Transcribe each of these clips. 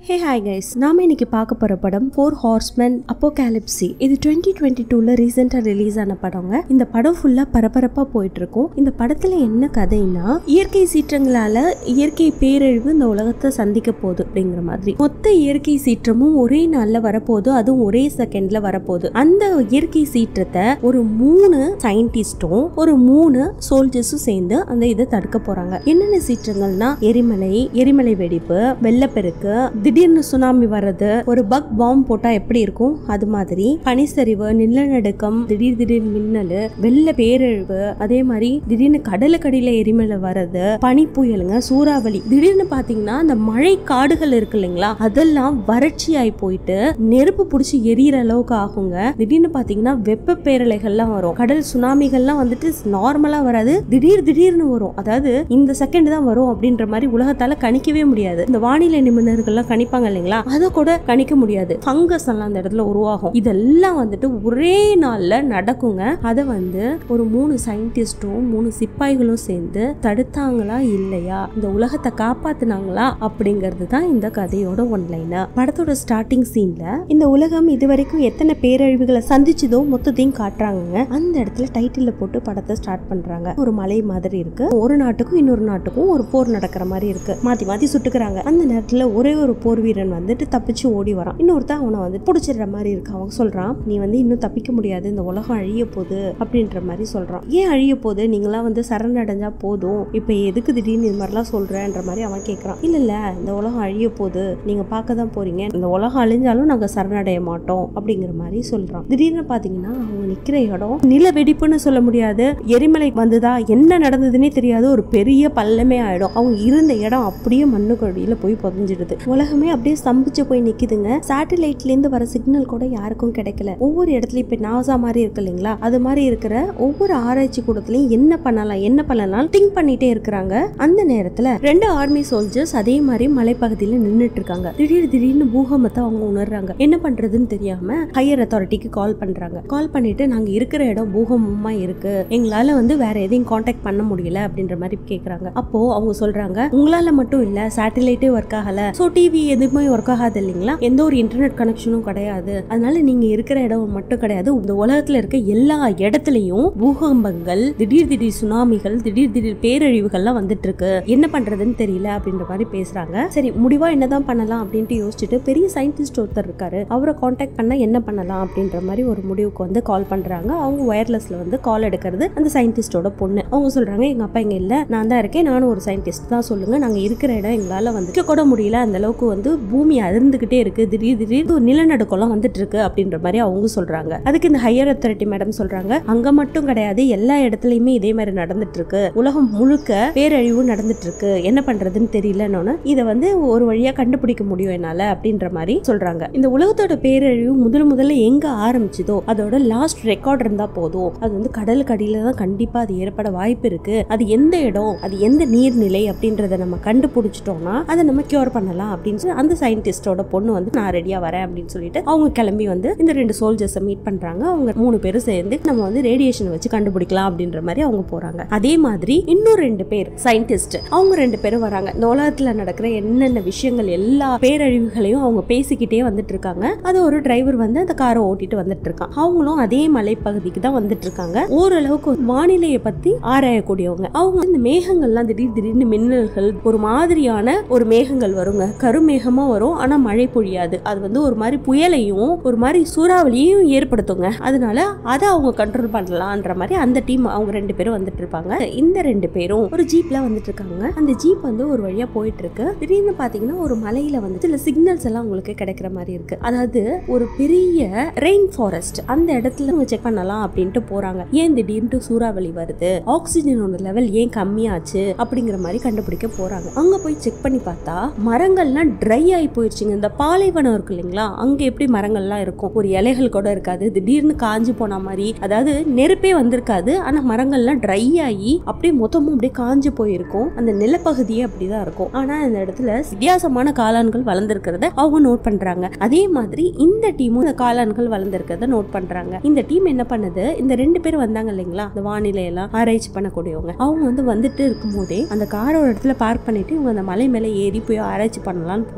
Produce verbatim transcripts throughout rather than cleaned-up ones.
Hey hi guys, நாம இன்னைக்கு பார்க்க போற படம் Four Horsemen Apocalypse. இது twenty twenty-two ல ரீசெண்டா ரிலீஸ் ஆன படங்க. இந்த படம் ஃபுல்லா பரபரப்பா போயிட்டு இருக்கும். இந்த படத்துல என்ன கதைனா இயற்கை சீற்றங்களால இயற்கை பேரழிவு இந்த உலகத்தை சந்திக்க போகுது அப்படிங்கிற மாதிரி. மொத்த இயற்கை சீற்றமும் ஒரே நாள்ல வரப்போகுது, அதுவும் ஒரே செகண்ட்ல வரப்போகுது. அந்த இயற்கை சீற்றத்தை ஒரு மூணு சயின்டிஸ்டும் ஒரு மூணு சோல்ஜர்ஸும் சேர்ந்து அந்த இதை தடுக்க போறாங்க. என்னென்ன சீற்றங்கள்னா எரிமலை, எரிமலை வெடிப்பு, வெள்ளப்பெருக்கு, திடீர்னு சுனாமி வர்றது, ஒரு பக் பாம்பு போட்டா எப்படி இருக்கும் அது மாதிரி, பனிச்சரிவு, நிலநடுக்கம், திடீர் திடீர் மின்னல், வெள்ள பேரழிவு, அதே மாதிரி திடீர்னு கடலுக்கடியில எரிமலை வர்றது, பனி புயலுங்க, சூறாவளி, திடீர்னு பாத்தீங்கன்னா அந்த மழை காடுகள் இருக்கு இல்லைங்களா, அதெல்லாம் வறட்சி ஆகி போயிட்டு நெருப்பு பிடிச்சி எரியற அளவுக்கு ஆகுங்க. திடீர்னு பாத்தீங்கன்னா வெப்ப பேரலைகள்லாம் வரும். கடல் சுனாமிகள்லாம் வந்துட்டு நார்மலா வராது, திடீர் திடீர்னு வரும். அதாவது இந்த செகண்ட் தான் வரும் அப்படின்ற மாதிரி உலகத்தால கணிக்கவே முடியாது. இந்த வானிலை நிபுணர்கள்லாம் கணிப்பாங்க இல்லைங்களா, அதை கூட கணிக்க முடியாது. ஃபங்கஸ் எல்லாம் அந்த இடத்துல உருவாகும். இதெல்லாம் வந்துட்டு ஒரே நாள்ல நடக்குங்க. அதை வந்து ஒரு மூணு சயின்டிஸ்டும் மூணு சிப்பாய்களும் சேர்ந்து தடுத்தாங்களா இல்லையா, இந்த உலகத்தை காப்பாத்தினாங்களா அப்படிங்கிறது தான் இந்த கதையோட ஒன்லைனா. படத்தோட ஸ்டார்டிங் சீன்ல இந்த உலகம் இதுவரைக்கும் எத்தனை பேரழிவுகளை சந்திச்சதோ மொத்தத்தையும் காட்டுறாங்க. அந்த இடத்துல டைட்டில் போட்டு படத்தை ஸ்டார்ட் பண்றாங்க. ஒரு மலை மாதிரி இருக்கு, ஒரு நாட்டுக்கும் இன்னொரு நாட்டுக்கும் ஒரு போர் நடக்கிற மாதிரி இருக்கு, மாத்தி மாத்தி சுட்டுக்கிறாங்க. அந்த நேரத்துல ஒரே ஒரு போர் வீரன் வந்துட்டு தப்பிச்சு ஓடி வரான். இன்னொருத்தான் அவனை வந்து பிடிச்சிடுற மாதிரி இருக்கு. அவன் சொல்றான், நீ வந்து இன்னும் தப்பிக்க முடியாது, இந்த உலகம் அழிய போகுது அப்படின்ற மாதிரி சொல்றான். ஏன் அழிய போகுது, நீங்களாம் வந்து சரணடைஞ்சா போதும், இப்ப எதுக்கு திடீர்னு இது மாதிரிலாம் சொல்றேன்ற மாதிரி அவன் கேட்கறான். இல்ல இல்ல, இந்த உலகம் அழிய போகுது, நீங்க பார்க்க தான் போறீங்க, இந்த உலகம் அழிஞ்சாலும் நாங்க சரணடைய மாட்டோம் அப்படிங்கிற மாதிரி சொல்றான். திடீர்னு பாத்தீங்கன்னா அவங்க நிக்கிற இடம் நில வெடிப்புன்னு சொல்ல முடியாது, எரிமலை வந்துதா என்ன நடந்ததுன்னே தெரியாது, ஒரு பெரிய பள்ளமே ஆயிடும். அவங்க இருந்த இடம் அப்படியே மண்ணுக்கடியில போய் புதைஞ்சிடுது. உலகமே அப்படியே ஸ்தம்பிச்சு போய் நிக்குதுங்க. சேட்டலைட்ல இருந்து வர சிக்னல் கூட யாருக்கும் கிடைக்கல. ஒவ்வொரு இடத்துலயும் இப்ப நாசா மாதிரி இருக்கு இல்லைங்களா, அது மாதிரி இருக்கிற ஒவ்வொரு ஆராய்ச்சி கூடத்துலயும் என்ன பண்ணலாம் என்ன பண்ணலாம் திங்க் பண்ணிட்டே இருக்கிறாங்க. அந்த நேரத்துல ரெண்டு ஆர்மி சோல்ஜர்ஸ் அதே மாதிரி மலைப்பகுதியில நின்னுட்டு இருக்காங்க. திடீர் திடீர்னு பூகம்பத்தை அவங்க உணர்றாங்க. என்ன பண்றதுன்னு தெரியாம ஹையர் அத்தாரிட்டிக்கு கால் பண்றாங்க. கால் பண்ணிட்டு நாங்க இருக்கிற இடம் பூகம்பமா இருக்கு, எங்களால வந்து வேற எதையும் கான்டாக்ட் பண்ண முடியல அப்படின்ற மாதிரி கேக்குறாங்க. அப்போ அவங்க சொல்றாங்க, உங்களால மட்டும் இல்ல, சேட்டலைட்டே ஒர்க் ஆகல, சோ டிவி எதுவுமே ஒர்க் ஆகாது இல்லைங்களா, எந்த ஒரு இன்டர்நெட் கனெக்ஷனும் கிடையாது, அதனால நீங்க இருக்கிற இடம் மட்டும் கிடையாது, இந்த உலகத்துல இருக்க எல்லா இடத்துலயும் பூகம்பங்கள், திடீர் திடீர் சுனாமிகள், திடீர் திடீர் பேரழிவுகள்லாம் வந்துட்டு இருக்கு, என்ன பண்றதுன்னு தெரியல அப்படின்ற மாதிரி பேசுறாங்க. சரி, முடிவா என்னதான் பண்ணலாம் அப்படின்ட்டு யோசிச்சுட்டு பெரிய சயின்டிஸ்ட் ஒருத்தர் இருக்காரு, அவரை கான்டாக்ட் பண்ணா என்ன பண்ணலாம் அப்படின்ற மாதிரி ஒரு முடிவுக்கு வந்து கால் பண்றாங்க. அவங்க வயர்லெஸ்ல வந்து கால் எடுக்கிறது அந்த சயின்டிஸ்டோட பொண்ணு. அவங்க சொல்றாங்க, எங்க அப்பா இங்க இல்ல, நான் தான் இருக்கேன், நானும் ஒரு சயின்டிஸ்ட் தான், சொல்லுங்க, நாங்க இருக்கிற இடம் எங்களால வந்து கூட முடியல, அந்த அளவுக்கு வந்து பூமி அதிர்ந்துகிட்டே இருக்கு, திடீர் திடீர் நிலநடுக்கம்லாம் வந்துட்டு இருக்கு அப்படின்ற மாதிரி அவங்க சொல்றாங்க. அதுக்கு இந்த ஹையர் அத்தாரிட்டி மேடம் சொல்றாங்க, அங்க மட்டும் கிடையாது, எல்லா இடத்துலயுமே இதே மாதிரி நடந்துட்டு இருக்கு, உலகம் முழுக்க பேரழிவு நடந்துட்டு இருக்கு, என்ன பண்றதுன்னு தெரியலன்னு இதை வந்து ஒரு வழியா கண்டுபிடிக்க முடியும் என்னால அப்படின்ற மாதிரி சொல்றாங்க. இந்த உலகத்தோட பேரழிவு முதல் முதல்ல எங்க ஆரம்பிச்சதோ அதோட லாஸ்ட் ரெக்கார்ட் இருந்தா போதும், அது வந்து கடலுக்கு அடியில தான் கண்டிப்பா அது ஏற்பட வாய்ப்பு இருக்கு, அது எந்த இடம், அது எந்த நீர்நிலை அப்படின்றத நம்ம கண்டுபிடிச்சிட்டோம்னா அதை நம்ம கியூர் பண்ணலாம் அப்படின்னு அந்த சயின்டிஸ்டோட பொண்ணு வந்து நான் ரெடியா வரேன் அப்படின்னு சொல்லிட்டு அவங்க கிளம்பி வந்து இந்த ரெண்டு சோல்ஜர்ஸை மீட் பண்றாங்க. அவங்க மூணு பேரும் சேர்ந்து நம்ம வந்து ரேடியேஷன் வச்சு கண்டுபிடிக்கலாம் அப்படின்ற மாதிரி அவங்க போறாங்க. அதே மாதிரி இன்னும் ரெண்டு பேர் சயின்டிஸ்ட், அவங்க ரெண்டு பேரும் வராங்க. இந்த உலகத்துல நடக்கிற என்னென்ன விஷயங்கள் எல்லா பேரழிவுகளையும் அவங்க பேசிக்கிட்டே வந்துட்டு இருக்காங்க. அது ஒரு டிரைவர் வந்து அந்த காரை ஓட்டிட்டு வந்துட்டு இருக்கான். அவங்களும் அதே மலைப்பகுதிக்கு தான் வந்துட்டு இருக்காங்க. ஓரளவுக்கு வானிலையை பத்தி ஆராயக்கூடியவங்க. அவங்க இந்த மேகங்கள்லாம் திடீர் திடீர்னு மின்னல்கள், ஒரு மாதிரியான ஒரு மேகங்கள் வருங்க, கருமேகமா வரும், ஆனா மழை பொழியாது, அது வந்து ஒரு மாதிரி புயலையும் ஒரு மாதிரி சூறாவளியையும் ஏற்படுத்துங்க. அதனால அதை அவங்க கண்ட்ரோல் பண்ணலாம்ன்ற மாதிரி அந்த டீம் அவங்க ரெண்டு பேரும் வந்துட்டு இருப்பாங்க. இந்த ரெண்டு பேரும் ஒரு ஜீப்ல வந்துட்டு இருக்காங்க. அந்த ஜீப் வந்து ஒரு வழியா போயிட்டு இருக்கு. திடீர்னு பாத்தீங்கன்னா ஒரு மலையில வந்து சில சிக்னல்ஸ் எல்லாம் உங்களுக்கு கிடைக்கிற மாதிரி இருக்கு. அதாவது ஒரு பெரிய ரெயின் ஃபாரஸ்ட், அந்த இடத்துல அவங்க செக் பண்ணலாம் அப்படின்ட்டு போறாங்க. ஏன் திடீர்னு சூறாவளி வருது, ஆக்சிஜனோட லெவல் ஏன் கம்மியாச்சு அப்படிங்கிற மாதிரி கண்டுபிடிக்க போறாங்க. அங்க போய் செக் பண்ணி பார்த்தா மரங்கள்லாம் ட்ரை ஆகி போயிடுச்சுங்க. இந்த பாலைவனம் இருக்கு இல்லைங்களா, அங்க எப்படி மரங்கள்லாம் இருக்கும், ஒரு இலைகள் கூட இருக்காது, திடீர்னு காஞ்சு போன மாதிரி, அதாவது நெருப்பே வந்திருக்காது, ஆனா மரங்கள்லாம் ட்ரை ஆகி அப்படியே மொத்தமும் அப்படியே காஞ்சு போயிருக்கும். அந்த நிலப்பகுதியே அப்படிதான் இருக்கும். ஆனா இந்த இடத்துல வித்தியாசமான காளான்கள் வளர்ந்துருக்கிறத அவங்க நோட் பண்றாங்க. அதே மாதிரி இந்த டீமும் இந்த காளான்கள் வளர்ந்துருக்கிறத நோட் பண்றாங்க. இந்த டீம் என்ன பண்ணுது, இந்த ரெண்டு பேரும் வந்தாங்க இல்லைங்களா, இந்த வானிலை எல்லாம் ஆராய்ச்சி பண்ணக்கூடியவங்க, அவங்க வந்து வந்துட்டு இருக்கும் போதே அந்த காரோட இடத்துல பார்க் பண்ணிட்டு இவங்க அந்த மலை மேல ஏறி போய் ஆராய்ச்சி பண்ணலாம்னு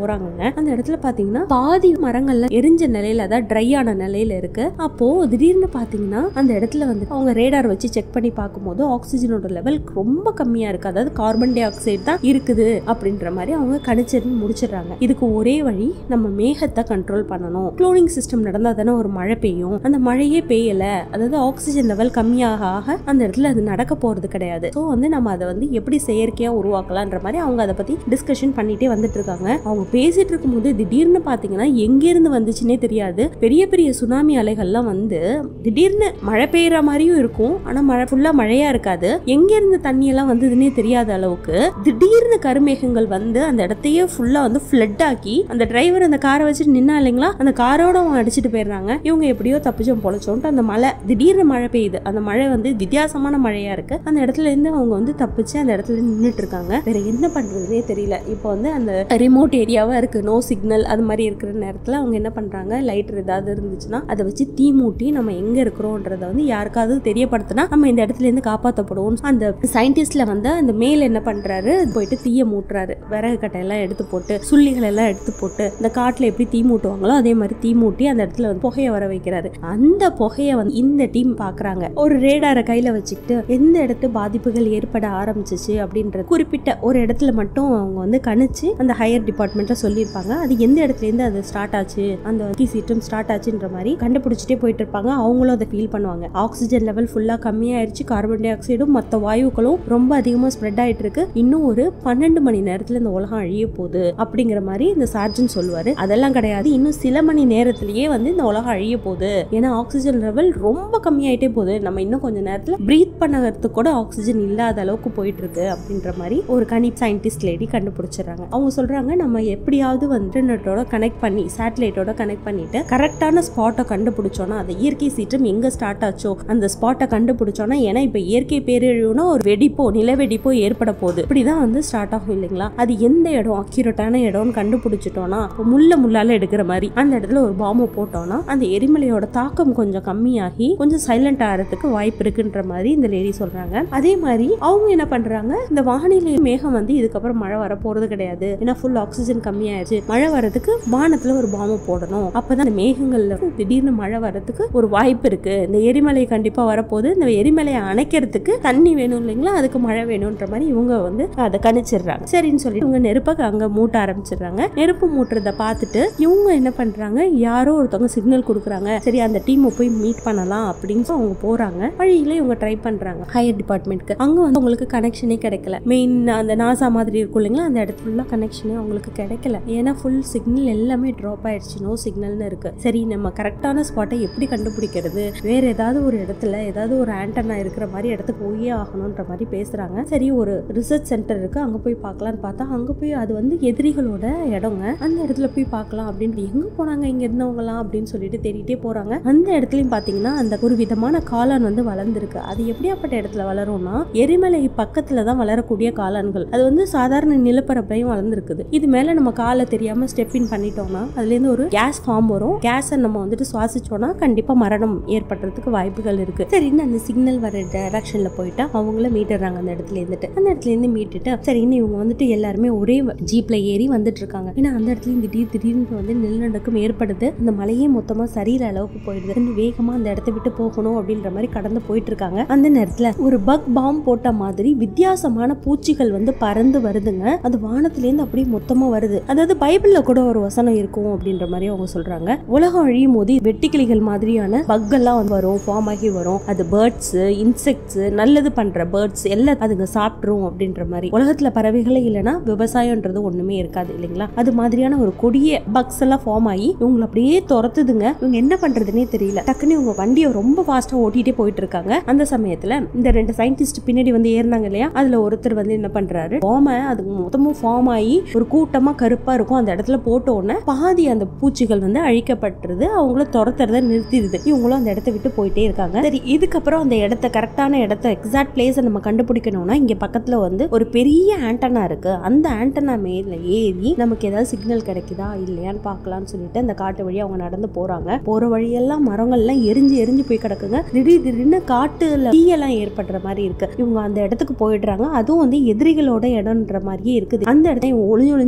போறாங்க. அந்த இடத்துல பாத்தீங்கன்னா பாதி மரங்கள்லாம் எரிஞ்ச நிலையில, அதாவது ட்ரை ஆன நிலையில இருக்கு. அப்போ திடீர்னு பாத்தீங்கன்னா அந்த இடத்துல வந்து அவங்க ரேடார் வச்சு செக் பண்ணி பார்க்கும்போது ஆக்சிஜனோட லெவல் ரொம்ப கம்மியா இருக்கு. அதாவது கார்பன் டை ஆக்சைடு தான் இருக்குது அப்படின்ற மாதிரி அவங்க கணிச்சிருந்து முடிச்சிடறாங்க. இதுக்கு ஒரே வழி நம்ம மேகத்தை கண்ட்ரோல் பண்ணணும். க்ளோனிங் சிஸ்டம் நடந்தா தானே ஒரு மழை பெய்யும். அந்த மழையே பெய்யல, அதாவது ஆக்சிஜன் லெவல் கம்மியாக ஆக அந்த இடத்துல அது நடக்க போறது கிடையாது. ஸோ வந்து நம்ம அதை வந்து எப்படி செயற்கையா உருவாக்கலான்ற மாதிரி அவங்க அதை பத்தி டிஸ்கஷன் பண்ணிட்டே வந்துட்டு இருக்காங்க. அவங்க பேசிட்டு இருக்கும்போது திடீர்னு பாத்தீங்கன்னா எங்க இருந்து வந்துச்சுன்னே தெரியாது, பெரிய பெரிய சுனாமி அலைகள்லாம் வந்து திடீர்னு மழை பெய்யற மாதிரியும் இருக்கும், ஆனா மழை ஃபுல்லா மழையா இருக்காது. எங்க இருந்து தண்ணி எல்லாம் வந்ததுன்னே தெரியாத அளவுக்கு திடீர்னு கருமேகங்கள் வந்து அந்த இடத்தையே ஃபுல்லா வந்து ஃப்ளட் ஆக்கி அந்த டிரைவர் அந்த காரை வச்சுட்டு நின்னா இல்லைங்களா, அந்த காரோட அவங்க அடிச்சுட்டு போயிடுறாங்க. இவங்க எப்படியோ தப்பிச்சோம் பொழைச்சோன்ட்டு அந்த மழை திடீர்னு மழை பெய்யுது. அந்த மழை வந்து வித்தியாசமான மழையா இருக்கு. அந்த இடத்துல இருந்து அவங்க வந்து தப்பிச்சு அந்த இடத்துல நின்றுட்டு இருக்காங்க. வேற என்ன பண்றதுனே தெரியல. இப்போ வந்து அந்த ரிமோட் ஏரியாவா இருக்கு, நோ சிக்னல் அது மாதிரி இருக்கிற நேரத்துல அவங்க என்ன பண்றாங்க, லைட்டர் ஏதாவது இருந்துச்சுன்னா அதை வச்சு தீ மூட்டி நம்ம எங்க இருக்கிறோம்ன்றத வந்து யாருக்காவது தெரியப்படுத்தினா நம்ம இந்த இடத்துல இருந்து காப்பாற்றப்படுவோம். அந்த சயின்டிஸ்ட்ல வந்து அந்த மேல என்ன பண்றாரு, போயிட்டு தீய மூட்டுறாரு. விறகு கட்டையெல்லாம் எடுத்து போட்டு சுள்ளிகள் எல்லாம் எடுத்து போட்டு இந்த காட்டுல எப்படி தீ மூட்டுவாங்களோ அதே மாதிரி தீ மூட்டி அந்த இடத்துல வந்து புகையை வர வைக்கிறாரு. அந்த புகையை வந்து இந்த டீம் பாக்குறாங்க. ஒரு ரேடாரை கையில வச்சுக்கிட்டு எந்த இடத்து பாதிப்புகள் ஏற்பட ஆரம்பிச்சிச்சு அப்படின்றது குறிப்பிட்ட ஒரு இடத்துல மட்டும் அவங்க வந்து கணிச்சு அந்த ஹையர் டிபார்ட்மெண்ட்ல சொல்லியிருப்பாங்க. அது எந்த இடத்துல இருந்து அது ஸ்டார்ட் ஆச்சு, அந்த சீட்டும் ஸ்டார்ட் ஆச்சுன்ற மாதிரி கண்டுபிடிச்சிட்டே போயிட்டு இருப்பாங்க. அவங்களும் அதை ஃபீல் பண்ணுவாங்க. ஆக்சிஜன் லெவல் ஃபுல்லா கம்மியாயிருச்சு, கார்பன் டை ஆக்சைடும் மற்ற வாயுக்களும் ரொம்ப அதிகமா ஸ்ப்ரெட் ஆயிட்டு இருக்கு, இன்னும் ஒரு பன்னெண்டு மணி நேரத்துல இந்த உலகம் அழிய போகுது அப்படிங்கிற மாதிரி இந்த சார்ஜன் சொல்லுவாரு. அதெல்லாம் கிடையாது, இன்னும் சில மணி நேரத்திலேயே வந்து இந்த உலகம் அழிய போகுது, ஏன்னா ஆக்சிஜன் லெவல் ரொம்ப கம்மியாயிட்டே போகுது, நம்ம இன்னும் கொஞ்ச நேரத்துல பிரீத் பண்ணறதுக்கு கூட ஆக்சிஜன் இல்லாத அளவுக்கு போயிட்டு இருக்கு அப்படின்ற மாதிரி ஒரு கணி சயின்டிஸ்ட் லேடி கண்டுபிடிச்சிடறாங்க. அவங்க சொல்றாங்க நம்ம எப்படியாவது வந்து இன்டர்நெட்டோட கனெக்ட் பண்ணி சேட்டலைட்டோட கனெக்ட் பண்ணிட்டு கரெக்டான ஸ்பாட்டை கண்டுபிடிச்சோம்னா, அந்த இயற்கை சீற்றம் எங்க ஸ்டார்ட் ஆச்சோ அந்த ஸ்பாட்டை கண்டுபிடிச்சோம்னா, ஏன்னா இப்ப இயற்கை பேரழிவுனா ஒரு வெடிப்போ நில வெடிப்போ ஏற்பட போகுது, இப்படிதான் வந்து ஸ்டார்ட் ஆகும் இல்லைங்களா. அது எந்த இடம் அக்யூரேட்டான இடம்னு கண்டுபிடிச்சிட்டோம்னா, முள்ள முள்ளால எடுக்கிற மாதிரி அந்த இடத்துல ஒரு பாம்பை போட்டோம்னா அந்த எரிமலையோட தாக்கம் கொஞ்சம் கம்மியாகி கொஞ்சம் சைலண்ட் ஆகிறதுக்கு வாய்ப்பு இருக்குன்ற மாதிரி இந்த லேடி சொல்றாங்க. அதே மாதிரி அவங்க என்ன பண்றாங்க, இந்த வானிலை மேகம் வந்து இதுக்கப்புறம் மழை வர போறது கிடையாது, ஏன்னா ஃபுல் ஆக்சிஜன் கம்மியாயிருச்சு, மழை வரதுக்கு வானத்துல ஒரு பாம்பை போடணும், அப்பதான் அந்த மேகங்கள்ல திடீர்னு மழை வரதுக்கு ஒரு வாய்ப்பு இருக்கு, இந்த எரிமலை கண்டிப்பா வரப்போகுது, இந்த எரிமலையை அணைக்கிறதுக்கு தண்ணி வேணும் இல்லைங்களா, அதுக்கு மழை வேணும்ன்ற மாதிரி இவங்க வந்து அதை கணிச்சிடுறாங்க. சரின்னு சொல்லி இவங்க நெருப்பை அங்க மூட்ட ஆரம்பிச்சிடுறாங்க. நெருப்பு மூட்டுறத பார்த்துட்டு இவங்க என்ன பண்றாங்க, யாரோ ஒருத்தவங்க சிக்னல் கொடுக்குறாங்க, சரி அந்த டீமை போய் மீட் பண்ணலாம் அப்படின்னு அவங்க போறாங்க. வழியில இவங்க ட்ரை பண்றாங்க ஹையர் டிபார்ட்மெண்ட்க்கு. அங்க வந்து உங்களுக்கு கனெக்ஷனே கிடைக்கல. மெயின் அந்த நாசா மாதிரி இருக்கும் இல்லைங்களா, அந்த இடத்துல கனெக்ஷனே அவங்களுக்கு கிடைக்கல, ஏன்னா ஃபுல் சிக்னல் எல்லாமே ட்ராப் ஆயிடுச்சு, நோ சிக்னல்னு இருக்கு. சரி நம்ம கரெக்டான ஸ்பாட்டை எப்படி கண்டுபிடிக்கிறது, வேற ஏதாவது ஒரு இடத்துல ஏதாவது ஒரு ஆண்டனா இருக்கிற மாதிரி இடத்துக்கு போயே ஆகணும்ன்ற மாதிரி பேசுறாங்க. சரி ஒரு ரிசர்ச் சென்டர் இருக்கு, அங்க போய் பார்க்கலான்னு பார்த்தா அங்க போய் அது வந்து எதிரிகளோட இடங்க, அந்த இடத்துல போய் பார்க்கலாம் அப்படின்னு எங்க போனாங்க இங்க இருந்தவங்கலாம் அப்படின்னு சொல்லிட்டு தேடிட்டே போறாங்க. அந்த இடத்துலயும் பாத்தீங்கன்னா அந்த ஒரு விதமான காளான் வந்து வளர்ந்துருக்கு. அது எப்படியாப்பட்ட இடத்துல வளரும்னா எரிமலை பக்கத்துலதான் வளரக்கூடிய காளான்கள், அது வந்து சாதாரண நிலப்பரப்பையும் வளர்ந்துருக்குது. இது மேல நம்ம காலை தெரியாம ஸ்டெப் இன் பண்ணிட்டோம்னா அதுல இருந்து ஒரு கேஸ் ஃபார்ம் வரும். கேஸை நம்ம வந்துட்டு சுவாசிச்சோம்னா கண்டிப்பா மரணம் ஏற்படுறதுக்கு வாய்ப்புகள் இருக்கு. சரின்னு அந்த சிக்னல் வர டைரக்ஷன்ல போயிட்டா அவங்கள மீட்டுறாங்க. அந்த இடத்துல இருந்துட்டு அந்த இடத்துல இருந்து மீட்டுட்டு சரின்னு இவங்க வந்துட்டு எல்லாருமே ஒரே ஜீப்ல ஏறி வந்துட்டு இருக்காங்க. ஏன்னா அந்த இடத்துல திடீர் திடீர்னு வந்து நிலநடுக்கம் ஏற்படுது, அந்த மலையே மொத்தமா சரியிற அளவுக்கு போயிடுது, வேகமா அந்த இடத்த விட்டு போகணும் அப்படின்ற மாதிரி கடந்து போயிட்டு இருக்காங்க. அந்த நேரத்துல ஒரு பக் பாம் போட்ட மாதிரி வித்தியாசமான பூச்சிகள் வந்து பறந்து வருதுங்க. அது வானத்துல இருந்து அப்படியே மொத்தமா வருது. அதாவது பைபிள்ல கூட ஒரு வசனம் இருக்கும் அப்படின்ற மாதிரி அவங்க சொல்றாங்க. உலகம் அழியும் போது வெட்டிக்கிளிகள் மாதிரியான பக் எல்லாம் வரும், ஃபார்ம் ஆகி வரும். அது பேர்ட்ஸ், இன்செக்ட்ஸ், நல்லது பண்ற பேர்ட்ஸ் எல்லாம் அதுங்க சாப்பிட்டுரும் அப்படின்ற மாதிரி. உலகத்துல பறவைகளே இல்லைன்னா விவசாயம்ன்றது ஒண்ணுமே இருக்காது இல்லைங்களா. அது மாதிரியான ஒரு கொடிய பக்ஸ் எல்லாம் ஃபார்ம் ஆகி இவங்களை அப்படியே துரத்துதுங்க. இவங்க என்ன பண்றதுன்னே தெரியல. டக்குன்னு இவங்க வண்டியை ரொம்ப ஃபாஸ்டா ஓட்டிட்டே போயிட்டு இருக்காங்க. அந்த சமயத்துல இந்த ரெண்டு சயின்டிஸ்ட் பின்னாடி வந்து ஏறினாங்க இல்லையா, அதுல ஒருத்தர் வந்து என்ன பண்றாரு, ஃபார்மை அது மொத்தமும் ஃபார்ம் ஆகி ஒரு கூட்டமா கருப்பா இருக்கும், அந்த இடத்துல போட்ட உடனே பாதி அந்த பூச்சிகள் வந்து அழிக்கப்பட்டுருது, அவங்கள துரத்துறத நிறுத்திடுது. இவங்களும் அந்த இடத்த விட்டு போயிட்டே இருக்காங்க. சரி இதுக்கப்புறம் அந்த இடத்த கரெக்டான இடத்த எக்ஸாக்ட் பிளேஸை நம்ம கண்டுபிடிக்கணும்னா இங்க பக்கத்துல வந்து ஒரு பெரிய ஆண்டனா இருக்கு, அந்த ஆண்டனா மேல ஏறி நமக்கு ஏதாவது சிக்னல் கிடைக்குதா இல்லையான்னு பாக்கலாம்னு சொல்லிட்டு அந்த காட்டு வழி அவங்க நடந்து போறாங்க. போற வழியெல்லாம் மரங்கள் எல்லாம் எரிஞ்சு எரிஞ்சு போய் கிடக்குங்க. திடீர் திடீர்னு காட்டுல தீயெல்லாம் ஏற்படுற மாதிரி இருக்கு. இவங்க அந்த இடத்துக்கு போயிடுறாங்க. அதுவும் வந்து எதிரிகளோட இடம்ன்ற மாதிரியே இருக்குது. அந்த இடத்த ஒளிஞ்சு ஒளிஞ்சுதான் போறாங்க.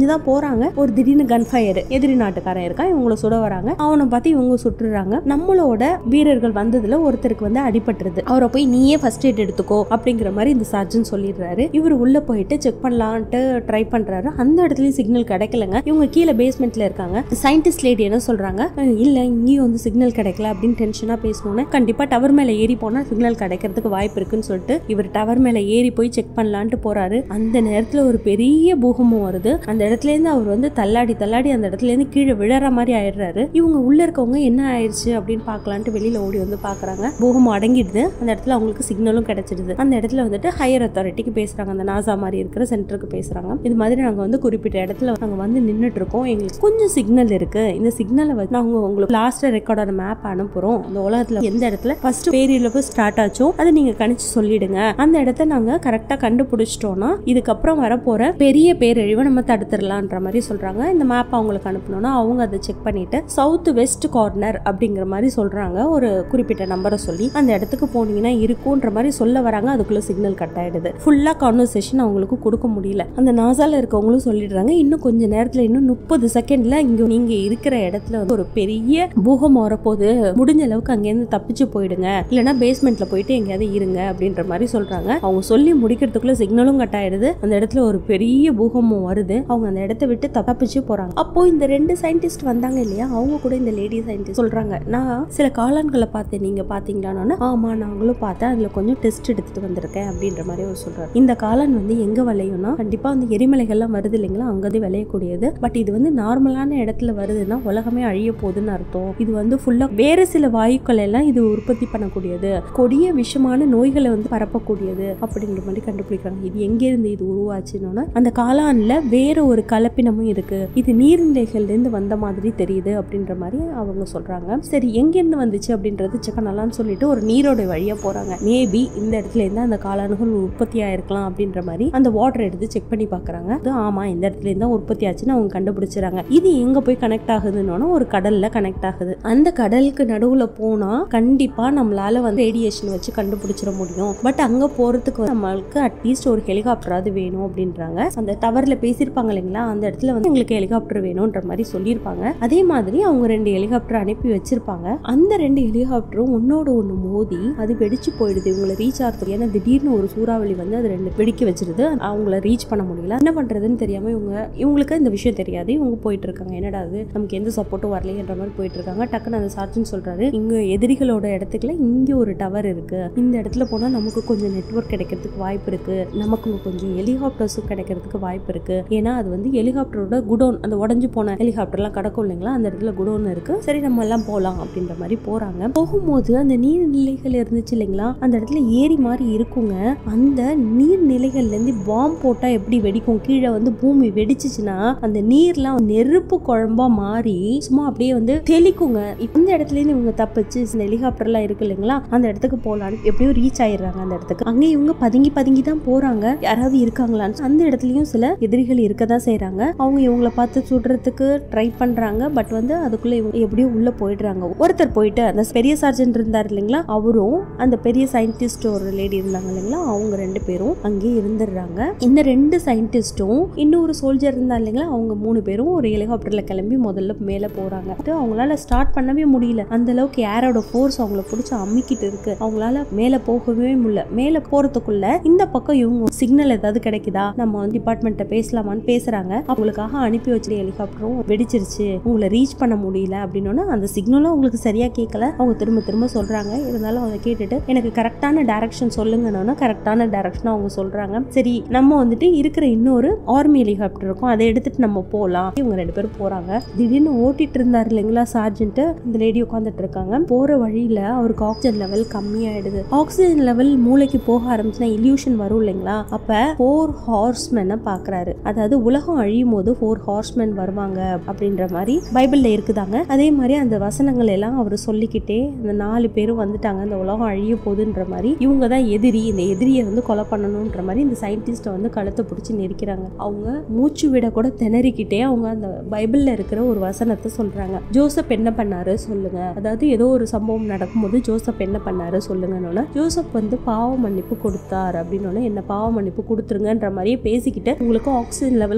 போறாங்க. ஒரு திடீர்னு கன் ஃபயர், எதிரி நாட்டுக்காரன் இருக்கான், இவங்களை சுட வராங்க. அவனை பார்த்து இவங்க சுட்டுறாங்க. நம்மளோட வீரர்கள் வந்ததுல ஒருத்தருக்கு வந்து அடிபட்டுருது. அவரை போய் நீயே ஃபர்ஸ்ட் எய்ட் எடுத்துக்கோ அப்படிங்கிற மாதிரி இந்த சர்ஜன் சொல்லிடுறாரு. இவர் உள்ள போயிட்டு செக் பண்ணலான்ட்டு ட்ரை பண்றாரு. அந்த இடத்துலயும் சிக்னல் கிடைக்கலங்க. இவங்க கீழே பேஸ்மெண்ட்ல இருக்காங்க. சயின்டிஸ்ட் லேடி என்ன சொல்றாங்க, இல்ல இங்கேயும் வந்து சிக்னல் கிடைக்கல அப்படின்னு டென்ஷனா பேசணும்னு, கண்டிப்பா டவர் மேல ஏறி போனா சிக்னல் கிடைக்கிறதுக்கு வாய்ப்பு இருக்குன்னு சொல்லிட்டு இவர் டவர் மேல ஏறி போய் செக் பண்ணலான்ட்டு போறாரு. அந்த நேரத்துல ஒரு பெரிய பூகம்பம் வருது. அந்த இடத்துல இருந்து அவர் வந்து தள்ளாடி தள்ளாடி அந்த இடத்துல இருந்து கீழே விழற மாதிரி ஆயிடுறாரு. இவங்க உள்ள இருக்கவங்க என்ன ஆயிடுச்சு அப்படின்னு பாக்கலான்ட்டு வெளியில ஓடி வந்து பாக்குறாங்க. பூகம்பம் அடங்கிடுது. அந்த இடத்துல அவங்களுக்கு சிக்னலும் கிடைச்சிடுது. அந்த இடத்துல வந்துட்டு ஹையர் அத்தாரிட்டிக்கு பேசுறாங்க. அந்த நாசா மாதிரி இருக்கிற சென்டருக்கு பேசுறாங்க. இது மாதிரி நாங்க வந்து குறிப்பிட்ட இடத்துல நாங்க வந்து நின்னுட்டு இருக்கோம். எங்களுக்கு கொஞ்சம் சிக்னல் இருக்கு. இந்த சிக்னலை வச்சு நாங்க உங்களுக்கு லாஸ்ட் ரெக்கார்டான மேப் அனுப்புறோம். இந்த உலகத்துல எந்த இடத்துல ஃபர்ஸ்ட் பேரிழப்பு ஸ்டார்ட் ஆச்சோ அதை நீங்க கணிச்சு சொல்லிடுங்க. அந்த இடத்த நாங்க கரெக்டா கண்டுபிடிச்சிட்டோம்னா இதுக்கப்புறம் வரப்போற பெரிய பேரழிவை நம்ம தடுத்துடலான்ற மாதிரி சொல்றாங்க. இந்த மேப் அவங்களுக்கு அனுப்பணும்னா அவங்க அதை செக் பண்ணிட்டு சவுத் வெஸ்ட் கார்னர் அப்படிங்கிற மாதிரி சொல்றாங்க. ஒரு குறிப்பிட்ட நம்பரை சொல்லி அந்த இடத்துக்கு போனீங்கன்னா இருக்கும்ன்ற மாதிரி சொல்ல வராங்க. அதுக்குள்ள சிக்னல் கட் ஆயிடுது. ஃபுல்லா கான்வர்சேஷன் அவங்களுக்கு கொடுக்க முடியல. அந்த நாசால இருக்கவங்களும் சொல்லிடுறாங்க, இன்னும் கொஞ்ச நேரத்துல இன்னும் முப்பது செகண்ட்ல இங்க நீங்க இருக்கிற இடத்துல வந்து ஒரு பெரிய பூகம்பம் வரப்போது, முடிஞ்ச அளவுக்கு அங்கேருந்து தப்பிச்சு போயிடுங்க, இல்லைன்னா பேஸ்மெண்ட்ல போயிட்டு எங்கேயாவது இருங்க அப்படின்ற மாதிரி சொல்றாங்க. அவங்க சொல்லி முடிக்கிறதுக்குள்ள சிக்னலும் கட் ஆயிடுது. அந்த இடத்துல ஒரு பெரிய பூகம்பம் வருது. அவங்க அந்த இடத்தை விட்டு தப்பிச்சு போறாங்க. அப்போ இந்த ரெண்டு சயின்டிஸ்ட் வந்தாங்க இல்லையா, அவங்க கூட இந்த லேடி சயின்டிஸ்ட் சொல்றாங்க, நான் சில காளான்களை பார்த்தேன், நீங்க பாத்தீங்களான்னு. ஆமா நாங்களும் பார்த்தேன், அதுல கொஞ்சம் டெஸ்ட் எடுத்துட்டு வந்திருக்கேன் அப்படின்ற மாதிரி அவர் சொல்றாரு. இந்த காளான் வந்து எங்க விளையும்னா கண்டிப்பா அந்த எரிமலைகள்லாம் வருது இல்லைங்களா, அங்கதான் விளையக்கூடியது. பட் இது வந்து நார்மலான இடத்துல வருதுன்னா உலகமே அழிய போகுதுன்னு அர்த்தம். இது வந்து ஃபுல்லா வேற சில வாயுக்கள் எல்லாம் இது உற்பத்தி பண்ணக்கூடியது, கொடிய விஷமான நோய்களை வந்து பரப்பக்கூடியது அப்படிங்கிற மாதிரி கண்டுபிடிக்கிறாங்க. இது எங்க இருந்து இது உருவாச்சுன்னா அந்த காளான்ல வேற ஒரு கலப்பினமும் இருக்கு, இது நீர்நிலைகள்ல இருந்து வந்த மாதிரி தெரியுது அப்படின்ற மாதிரி அவங்க சொல்றாங்க. சரி எங்க இருந்து வந்துச்சு அப்படின்றது செக் பண்ணலாம்னு சொல்லிட்டு ஒரு நீரோட வழியா போறாங்க. மேபி இந்த இடத்துல இருந்து அந்த காளான்கள் உற்பத்தி ஆயிருக்கலாம் அப்படின்ற மாதிரி அந்த வாட்டர் எடுத்து செக் பண்ணி பாக்குறாங்க. ஆமா இந்த இடத்துல இருந்தா உற்பத்தி ஆச்சுன்னு அவங்க கண்டுபிடிச்சாங்க. இது எங்க போய் கனெக்ட் ஆகுதுன்னு ஒரு கடல்ல கனெக்ட் ஆகுது. அந்த கடலுக்கு நடுவுல போனா கண்டிப்பா நம்மளால வந்து ரேடியேஷன் வச்சு கண்டுபிடிச்சிட முடியும். பட் அங்க போறதுக்கு நம்மளுக்கு அட்லீஸ்ட் ஒரு ஹெலிகாப்டராது வேணும் அப்படின்றாங்க. அந்த டவர்ல பேசியிருப்பாங்க இல்லைங்களா, அந்த இடத்துல வந்து எங்களுக்கு ஹெலிகாப்டர் வேணும்ன்ற மாதிரி சொல்லியிருப்பாங்க. அதே மாதிரி அவங்க ரெண்டு ஹெலிகாப்டர் அனுப்பி வச்சிருப்பாங்க. அந்த ரெண்டு ஹெலிகாப்டரும் ஒன்னோட ஒண்ணு மோதி அது வெடிச்சு போயிடுது. இவங்களை ரீச் ஆகிறதுக்கு, ஏன்னா திடீர்னு ஒரு சூறாவளி வந்து அது ரெண்டு வெடிக்க வச்சிருது. அவங்கள ரீச் பண்ண முடியல. என்ன பண்றதுன்னு தெரியாம இவங்க இவங்களுக்கு இந்த விஷயம் தெரியாது. இவங்க போயிட்டு இருக்காங்க, என்னடா அது நமக்கு எந்த சப்போர்ட்டும் வரலையன்ற மாதிரி போயிட்டு இருக்காங்க. டக்குன்னு அந்த சார்ஜன் சொல்றாரு, இங்க எதிரிகளோட இடத்துக்குள்ள இங்க ஒரு டவர் இருக்கு, இந்த இடத்துல போனா நமக்கு கொஞ்சம் நெட்வொர்க் கிடைக்கிறதுக்கு வாய்ப்பு இருக்கு, நமக்கு கொஞ்சம் ஹெலிகாப்டர்ஸும் கிடைக்கிறதுக்கு வாய்ப்பு இருக்கு. ஏன்னா அது வந்து ஹெலிகாப்டரோட குடோன், அந்த உடஞ்சு போன ஹெலிகாப்டர் எல்லாம் கிடக்கும் இல்லைங்களா, அந்த இடத்துல குடோன் இருக்கு. சரி நம்ம எல்லாம் போலாம் அப்படின்ற மாதிரி போறாங்க. போகும்போது அந்த நீர்நிலைகள் இருந்துச்சு இல்லைங்களா, அந்த இடத்துல ஏரி மாதிரி இருக்குங்க. அந்த நீர்நிலைகள்ல இருந்து பாம்பு போட்டா எப்படி வெடிக்கும், கீழே வந்து பூமி வெடிச்சுச்சுன்னா அந்த நீர்லாம் நெருப்பு குழம்பா மாறி சும்மா அப்படியே வந்து தெளிக்குங்க. இந்த இடத்துல இருந்து இவங்க தப்பிச்சு இந்த ஹெலிகாப்டர் எல்லாம் இருக்கு இல்லைங்களா, அந்த இடத்துக்கு போலான்னு எப்படியோ ரீச் ஆயிடுறாங்க. அந்த இடத்துக்கு அங்கே இவங்க பதுங்கி பதுங்கி தான் போறாங்க, யாராவது இருக்காங்களான்னு. அந்த இடத்துலயும் சில எதிரிகள் இருக்கதான் செய்யறாங்க. அவங்க இவங்களை பார்த்து சுடுறதுக்கு ட்ரை பண்றாங்க. பட் வந்து அதுக்குள்ள இவங்க எப்படியோ உள்ள போயிடுறாங்க. ஒருத்தர் போயிட்டு அந்த பெரிய சர்ஜன் இருந்தார் இல்லைங்களா, அவரும் அந்த பெரிய சயின்டிஸ்ட் ஒரு லேடி இருந்தாங்க இல்லைங்களா, அவங்க ரெண்டு பேரும் அங்கே இருந்துடுறாங்க. இந்த ரெண்டு சயின்டிஸ்டும் இன்னொரு சோல்ஜர் இருந்தா இல்லைங்களா, அவங்க மூணு பேரும் ஒரு ஹெலிகாப்டர்ல கிளம்பி முதல்ல மேல போறாங்க. அவங்களால ஸ்டார்ட் பண்ணவே முடியல, அந்த அளவுக்கு ஏரோட ஃபோர்ஸ் அவங்கள பிடிச்சி அம்மிக்கிட்டு இருக்கு. அவங்களால மேல போகவே முடியல. மேல போறதுக்குள்ள இந்த பக்கம் இவங்க சிக்னல் ஏதாவது கிடைக்குதா, நம்ம வந்து டிபார்ட்மெண்ட்ட பேசலாமான்னு பேசுறாங்க. அவங்களுக்காக அனுப்பி வச்ச ஹெலிகாப்டரும் வெடிச்சிருச்சு, உங்களை ரீச் பண்ண முடியல அப்படின்னு அந்த சிக்னலும் அவங்களுக்கு சரியா கேட்கல. அவங்க திரும்ப திரும்ப சொல்றாங்க. இருந்தாலும் அவங்க கேட்டுட்டு எனக்கு கரெக்டான டைரக்ஷன் சொல்லுங்கன்னா கரெக்டான டைரக்ஷன் அவங்க சொல்றாங்க. சரி நம்ம வந்துட்டு இருக்கிற இன்னொரு ஆர்மி ஹெலிகாப்டர் இருக்கும், அதை எடுத்துட்டு நம்ம போலாம். இவங்க ரெண்டு பேரும் போறாங்க. திடீர்னு ஓட்டிட்டு இருந்தாரு இல்லைங்களா சார்ஜென்ட், இந்த லேடி உட்காந்துட்டு இருக்காங்க. போற வழியில அவருக்கு ஆக்சிஜன் லெவல் கம்மியாயிடுது. ஆக்சிஜன் லெவல் மூளைக்கு போக ஆரம்பிச்சுன்னா இல்யூஷன் வரும் இல்லைங்களா, அப்ப ஃபோர் ஹார்ஸ்மென் பாக்குறாரு. அதாவது உலகம் அழியும் போது ஃபோர் ஹார்ஸ்மென் வருவாங்க அப்படின்ற மாதிரி பைபிள்ல இருக்குதாங்க. அதே மாதிரி அந்த வசனங்கள் எல்லாம் அவர் சொல்லிக்கிட்டே இந்த நாலு பேரும் வந்துட்டாங்க, இந்த உலகம் அழிய போகுதுன்ற மாதிரி, இவங்க தான் எதிரி, இந்த எதிரியை வந்து கொலை பண்ணணும்ன்ற மாதிரி இந்த சயின்டிஸ்ட வந்து கழுத்தை பிடிச்சி நெரிக்கிறாங்க. அவங்க மூச்சு விட கூட திணறிக்கிட்டே அவங்க அந்த பைபிள்ல இருக்கிற ஒரு வசனத்தை சொல்றாங்க. ஜோசப் என்ன பண்ணாரு சொல்லுங்க, அதாவது ஏதோ ஒரு சம்பவம் நடக்கும்போது ஜோசப் என்ன பண்ணாரு சொல்லுங்கன்னு, ஜோசப் வந்து பாவ மன்னிப்பு கொடுத்தார் அப்படின்னு, என்ன பாவ மன்னிப்பு கொடுத்துருங்கன்ற மாதிரியே பேசிக்கிட்டு உங்களுக்கு ஆக்சிஜன் லெவல் கம்மியா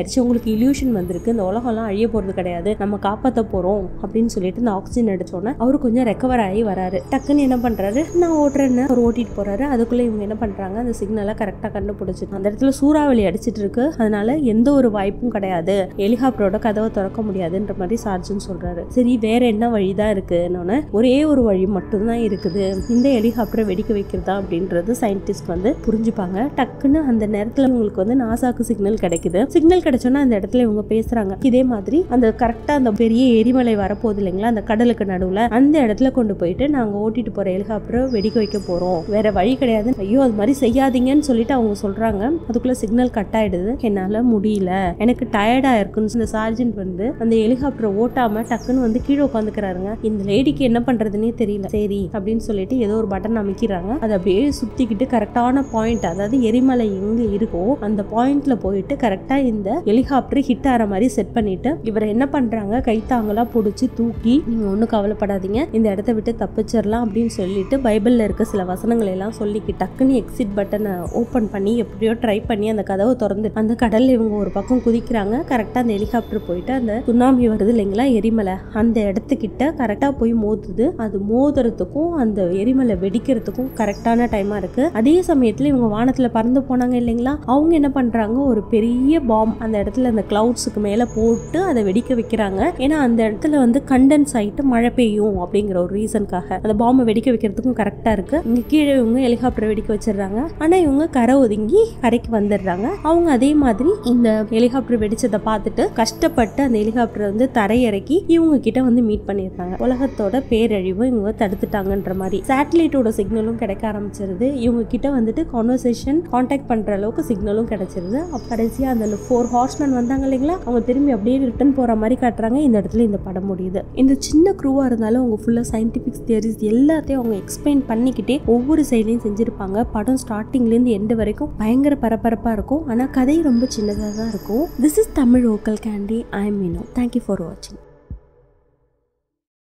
ஆயிடுச்சு, உங்களுக்கு இல்யூஷன் வந்திருக்கு, இந்த உலகம்லாம் அழிய போறது கிடையாது, நம்ம காப்பாற்ற போறோம் அப்படின்னு சொல்லிட்டு இந்த ஆக்சிஜன் எடுத்தோன்னே அவரு கொஞ்சம் ரெக்கவர் ஆகி வராரு. டக்குன்னு என்ன பண்றாரு, நான் ஓட்டுறேன்னு அவர் ஓட்டிட்டு போறாரு. அதுக்குள்ள இவங்க என்ன பண்றாங்க, அந்த சிக்னலை கரெக்டா கண்டுபிடிச்சு அந்த இடத்துல சூறாவளி அடிச்சிட்டு இருக்கு, அதனால எந்த ஒரு வாய்ப்பும் கிடையாது, ஹெலிகாப்டரோட கதவை திறக்க முடியாதுன்ற மாதிரி சார்ஜன் சொல்றாரு. சரி வேற என்ன வழிதான் இருக்குன்னு, ஒரே ஒரு வழி மட்டும்தான் இருக்குது, இந்த ஹெலிகாப்டரை வெடிக்க வைக்கிறதா அப்படின்றது சயின்டிஸ்ட் வந்து புரிஞ்சுப்பாங்க. டக்குன்னு அந்த நேரத்துல உங்களுக்கு வந்து நாசாக்கு சிக்னல் கிடைக்குது. சிக்னல் கிடைச்சோன்னா அந்த இடத்துல இவங்க பேசுறாங்க. இதே மாதிரி அந்த கரெக்டா அந்த பெரிய எரிமலை வரப்போகுது இல்லைங்களா, அந்த கடலுக்கு நடுவுல அந்த இடத்துல கொண்டு போயிட்டு நாங்க ஓட்டிட்டு போற ஹெலிகாப்டரை வெடிக்க வைக்க போறோம், வேற வழி கிடையாது, ஐயோ அது மாதிரி செய்யாதீங்கன்னு சொல்லிட்டு அவங்க சொல்றாங்க. அதுக்குள்ள சிக்னல் கட் ஆயிடுது, என்னால முடியல, எனக்கு டயர்டா இருக்குன்னு இந்த சார்ஜென்ட் வந்து அந்த ஹெலிகாப்டரை ஓட்டாம டக்குன்னு வந்து கீழே உட்காந்துக்கிறாருங்க. இந்த லேடிக்கு என்ன பண்றதுன்னே தெரியல. சரி அப்படின்னு சொல்லிட்டு ஏதோ ஒரு பட்டன் அமைக்கிறாங்க. அதை அப்படியே சுத்திக்கிட்டு கரெக்டான பாயிண்ட், அதாவது எரிமலை எங்க இருக்கோ அந்த பாயிண்ட்ல போயிட்டு கரெக்டா இந்த ஹெலிகாப்டர் ஹிட் ஆற மாதிரி செட் பண்ணிட்டு இவர் என்ன பண்றாங்க, கைத்தாங்களா பிடிச்சி தூக்கி நீங்க ஒன்னும் கவலைப்படாதீங்க, இந்த இடத்த விட்டு தப்பிச்சிடலாம் அப்படின்னு சொல்லிட்டு பைபிள்ல இருக்க சில வசனங்களை எல்லாம் சொல்லிக்கிட்டு டக்குன்னு எக்ஸிட் பட்டனை ஓபன் பண்ணி எப்படியோ ட்ரை பண்ணி அந்த கதவை திறந்து அந்த கடல்ல இவங்க ஒரு பக்கம் குதிக்கிறாங்க. கரெக்டா அந்த ஹெலிகாப்டர் போயிட்டு அந்த சுனாமி வருது இல்லைங்களா எரிமலை, அந்த இடத்துக்கிட்ட கரெக்டா போய் மோதுது. அது மோதுறதுக்கும் அந்த எரிமலை வெடிக்கிறதுக்கும் கரெக்டான டைமா இருக்கு. அதே சமயத்துல இவங்க வானத்துல பறந்து போனாங்க இல்லைங்களா, அவங்க என்ன பண்றாங்க, ஒரு பெரிய பாம் அந்த இடத்துல அந்த கிளவுட்ஸுக்கு மேல போட்டு அதை வெடிக்க வைக்கிறாங்க. ஏன்னா அந்த இடத்துல வந்து கண்டென்ஸ் ஆயிட்டு மழை பெய்யும் அப்படிங்கிற ஒரு ரீசனுக்காக அந்த பாம்பை வெடிக்க வைக்கிறதுக்கும் கரெக்டா இருக்கு. இங்க கீழே இவங்க ஹெலிகாப்டர் வெடிக்க வச்சிடறாங்க. ஆனா இவங்க கரை ஒதுங்கி கரைக்கு வந்துடுறாங்க. அவங்க அதே மாதிரி இந்த ஹெலிகாப்டர் வெடிச்சதை பார்த்துட்டு கஷ்டப்பட்டு அந்த ஹெலிகாப்டர் வந்து தரையிறக்கி இவங்க கிட்ட வந்து மீட் பண்ணிடுறாங்க. உலகத்தோட பேரழிவு இவங்க தடுத்துட்டாங்கன்ற மாதிரி சேட்டலைட்டோட சிக்னலும் கிடைக்க ஆரம்பிச்சிருது. இவங்க கிட்ட வந்துட்டு கான்வர்சேஷன் கான்டாக்ட் பண்ற அளவுக்கு சிக்னலும் கிடைச்சிருது. கடைசியா அந்த ஃபோர் ஹார்ஸ்மேன் வந்தாங்க இல்லைங்களா, அவங்க திரும்பி அப்படியே ரிட்டர்ன் போற மாதிரி காட்டுறாங்க. இந்த இடத்துல இந்த படம் முடியுது. இந்த சின்ன க்ரூவா இருந்தாலும் அவங்க ஃபுல்லா சயின்டிபிக் தியரிஸ் எல்லாத்தையும் அவங்க எக்ஸ்பிளைன் பண்ணிக்கிட்டே ஒவ்வொரு சைட்லையும் செஞ்சிருப்பாங்க. படம் ஸ்டார்டிங்ல இருந்து எண்டு வரைக்கும் பயங்கர பரபரப்பா இருக்கும். ஆனா கதை ரொம்ப சின்னதாக தான் இருக்கும். This is Tamil vocal candy. I am Meenu. Thank you for வாட்சிங்.